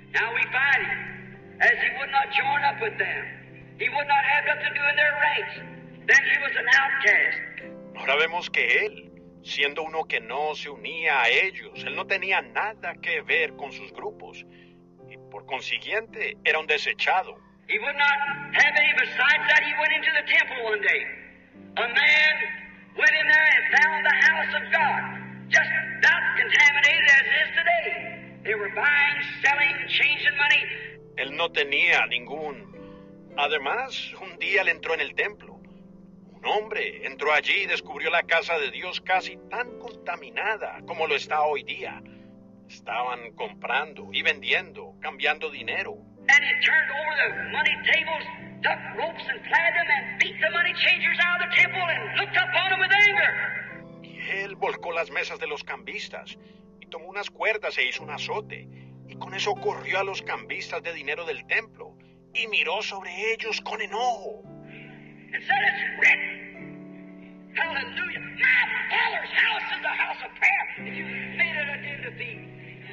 Now we find him, as he would not join up with them. He would not have nothing to do in their ranks. Then he was an outcast. Ahora vemos que él, siendo uno que no se unía a ellos, él no tenía nada que ver con sus grupos. Y por consiguiente, era un desechado. He would not have any. Besides that, he went into the temple one day. A man went in there and found the house of God, just about contaminated as it is today. They were buying, selling, changing money. Él no tenía ningún. Además, un día él entró en el templo. Un hombre entró allí y descubrió la casa de Dios casi tan contaminada como lo está hoy día. Estaban comprando y vendiendo, cambiando dinero. And he turned over the money tables, took ropes and plied them, and beat the money changers out of the temple and looked upon them with anger. Y él volcó las mesas de los cambistas y tomó unas cuerdas e hizo un azote. Y con eso corrió a los cambistas de dinero del templo y miró sobre ellos con enojo. And said, it's written. Hallelujah. My Father's house is a house of prayer. And you made it a den of thieves.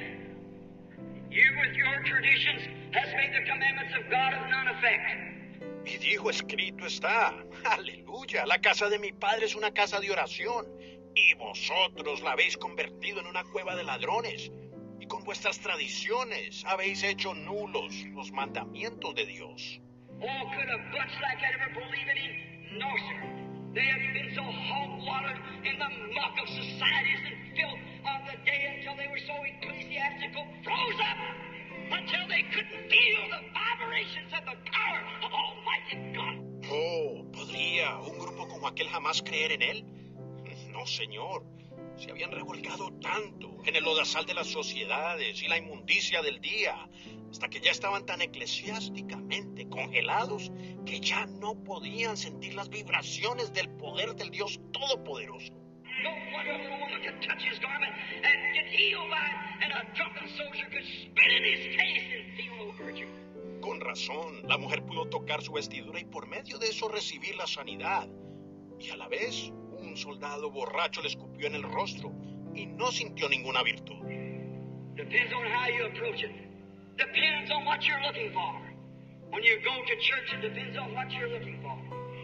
You with your traditions has made the commandments of God of none effect. Y dijo, escrito está, aleluya, la casa de mi padre es una casa de oración, y vosotros la habéis convertido en una cueva de ladrones, y con vuestras tradiciones habéis hecho nulos los mandamientos de Dios. Oh, could a bunch like that ever believe in him? No, sir. They have been so hog-watered in the muck of societies and filth of the day until they were so ecclesiastical, froze up, until they couldn't feel the vibrations of the power of Almighty God. Oh, ¿podría un grupo como aquel jamás creer en él? No, señor. Se habían revolcado tanto en el lodazal de las sociedades y la inmundicia del día, hasta que ya estaban tan eclesiásticamente congelados que ya no podían sentir las vibraciones del poder del Dios Todopoderoso. No wonder a little woman could touch his garment and get healed by it, and a drunken soldier could spit in his face and feel no virtue. Con razón, la mujer pudo tocar su vestidura y por medio de eso recibir la sanidad. Y a la vez, un soldado borracho le escupió en el rostro y no sintió ninguna virtud. Depends on how you approach it. Depends on what you're looking for. When you go to church, it depends on what you're looking for.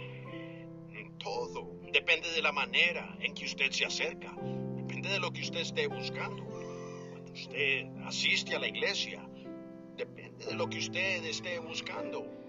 Todo depende de la manera en que usted se acerca. Depende de lo que usted esté buscando. Cuando usted asiste a la iglesia, depende de lo que usted esté buscando.